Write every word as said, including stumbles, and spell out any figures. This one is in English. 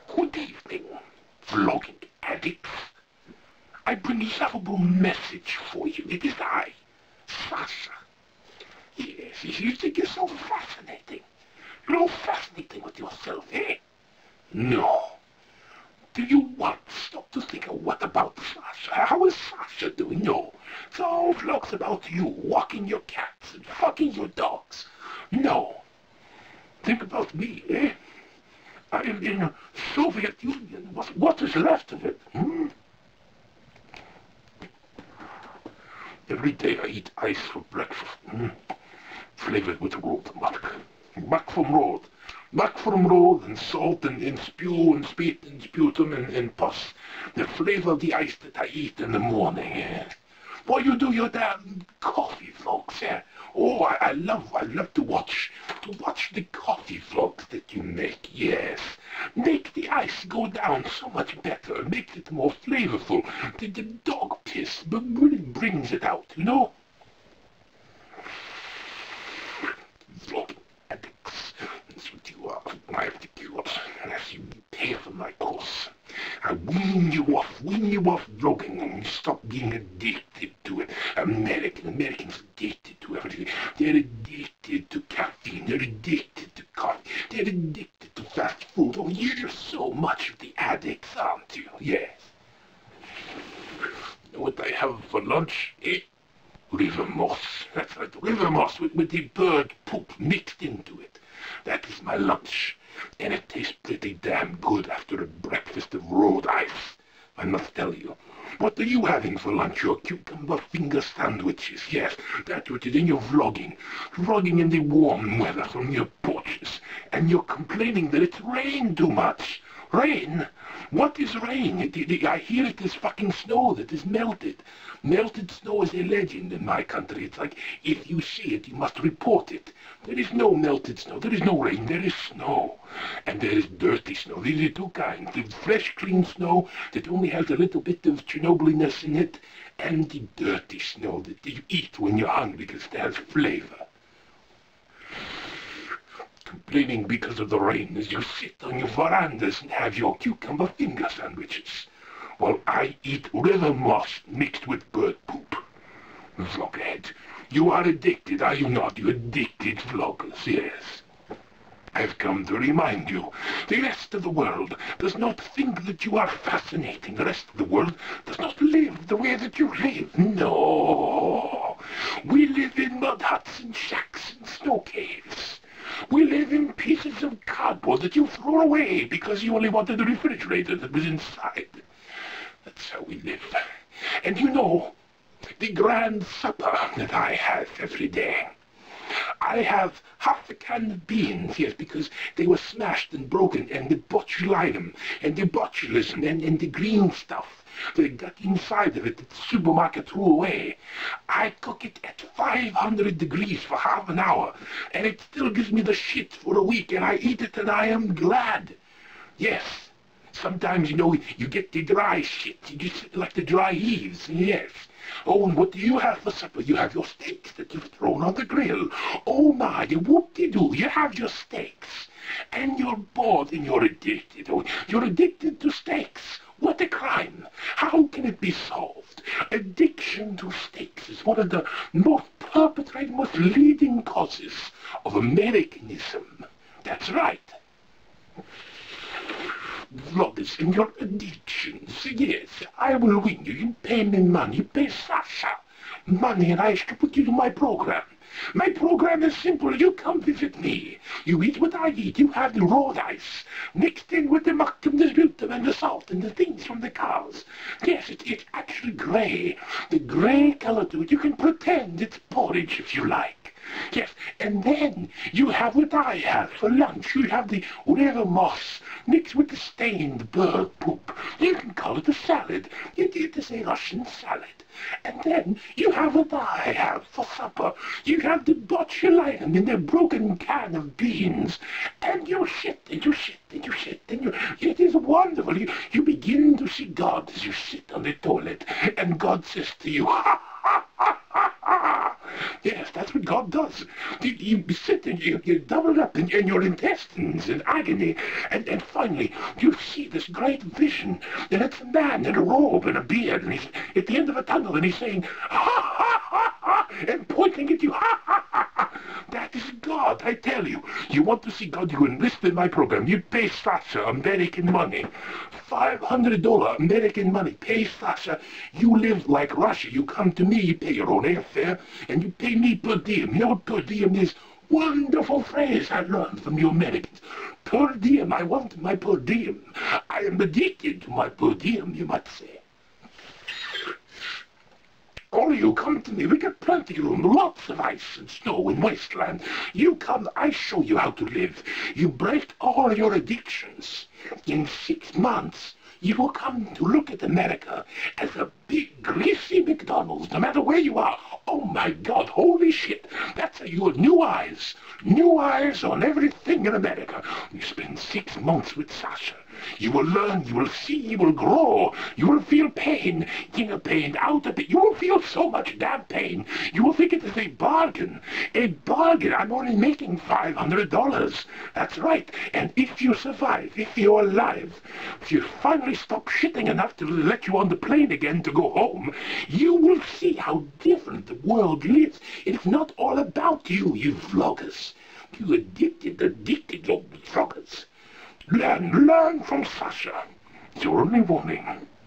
Good evening, vlogging addicts. I bring a lovable message for you. It is I, Sasha. Yes, you think you're so fascinating. You're all fascinating with yourself, eh? No. Do you want to stop to think of what about Sasha? How is Sasha doing? No. It's all vlogs about you, walking your cats and fucking your dogs. No. Think about me, eh? I am in the Soviet Union. What, what is left of it? Hmm? Every day I eat ice for breakfast. Hmm? Flavored with road muck. Muck from road. Muck from road and salt and, and spew and spit and sputum and, and pus. The flavor of the ice that I eat in the morning. Eh? Boy, you do your damn coffee vlogs, yeah. Oh, I, I love, I love to watch, to watch the coffee vlogs that you make, yes. Make the ice go down so much better, make it more flavorful. The, the dog piss really brings it out, you know? Vlogging addicts, that's what you are, my ridiculous, as you pay for my course. I wean you off, wean you off vlogging, and you stop being addicted to it. American, Americans addicted to everything. They're addicted to caffeine, they're addicted to coffee, they're addicted to fast food. Oh, you're so much of the addicts, aren't you? Yes. You know what I have for lunch, eh? River moss. That's right, river moss with, with the bird poop mixed into it. That is my lunch. And it tastes pretty damn good after a breakfast of road ice, I must tell you. What are you having for lunch? Your cucumber finger sandwiches. Yes, that's what it is. And you're vlogging. Vlogging in the warm weather from your porches. And you're complaining that it's rained too much. Rain? What is rain? It, it, I hear it is fucking snow that is melted. Melted snow is a legend in my country. It's like, if you see it, you must report it. There is no melted snow. There is no rain. There is snow. And there is dirty snow. These are two kinds. The fresh, clean snow that only has a little bit of Chernobyliness in it, and the dirty snow that you eat when you're hungry because it has flavor. Complaining because of the rain as you sit on your verandas and have your cucumber finger sandwiches, while I eat river moss mixed with bird poop. Vloghead, you are addicted, are you not? You addicted vloggers, yes. I've come to remind you, the rest of the world does not think that you are fascinating. The rest of the world does not live the way that you live. No. We live in mud huts and shacks and snow caves. We live in pieces of cardboard that you throw away because you only wanted the refrigerator that was inside. That's how we live. And you know, the grand supper that I have every day. I have half a can of beans, yes, because they were smashed and broken, and the botulinum, and the botulism, and, and the green stuff that got inside of it that the supermarket threw away. I cook it at five hundred degrees for half an hour, and it still gives me the shit for a week, and I eat it and I am glad. Yes. Sometimes, you know, you get the dry shit. You just like the dry leaves, yes. Oh, and what do you have for supper? You have your steaks that you've thrown on the grill. Oh my, whoop-de-doo, you have your steaks. And you're bored and you're addicted. Oh, you're addicted to steaks. What a crime. How can it be solved? Addiction to steaks is one of the most perpetrated, most leading causes of Americanism. That's right. Vloggers and your addictions. Yes, I will win you. You pay me money. You pay Sasha money and I shall put you to my program. My program is simple. You come visit me. You eat what I eat. You have the raw ice mixed in with the muck and the sputum and the salt and the things from the cows. Yes, it, it's actually grey. The grey color to it. You can pretend it's porridge if you like. Yes, and then you have what I have for lunch. You have the river moss mixed with the stained bird poop. You can call it a salad. It, it is a Russian salad. And then you have what I have for supper. You have the botulinum in the broken can of beans. And you shit, and you shit, and you shit, and you... It is wonderful. You, you begin to see God as you sit on the toilet. And God says to you, ha, ha, ha, ha, ha. Yes, that's what God does. You, you sit and you, you double up in, in your intestines in agony, and, and finally you see this great vision, and it's a man in a robe and a beard, and he's at the end of a tunnel, and he's saying, ha, ha, ha, ha, and pointing at you, ha, ha, ha, ha. That is God, I tell you. You want to see God, you enlist in my program. You pay Sasha American money. five hundred dollars American money. Pay Sasha. You live like Russia. You come to me, you pay your own airfare, and you pay me per diem. You know what per diem is? Wonderful phrase I learned from you Americans. Per diem. I want my per diem. I am addicted to my per diem, you might say. All of you come to me, we got plenty of room, lots of ice and snow and wasteland. You come, I show you how to live. You break all your addictions. In six months, you will come to look at America as a big, greasy McDonald's, no matter where you are. Oh my God, holy shit. That's a, you have new eyes. New eyes on everything in America. You spend six months with Sasha. You will learn, you will see, you will grow. You will feel pain, inner pain, outer pain. You will feel so much damn pain. You will think it is a bargain. A bargain. I'm only making five hundred dollars. That's right. And if you survive, if you're alive, if you finally stop shitting enough to let you on the plane again to go home, you will see how different the world lives. It's not all about you, you vloggers. You addicted, addicted little vloggers. Learn, learn from Sasha. It's your only warning.